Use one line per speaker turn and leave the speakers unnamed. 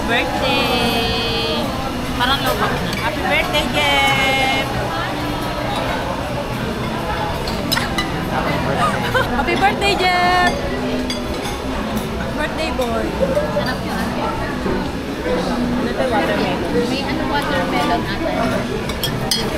birthday! Parang low na. Happy birthday, Jeff! Happy birthday, Jeff! Birthday boy!
Sarap yun.
Ano ito, watermelon?
May ano watermelon ata.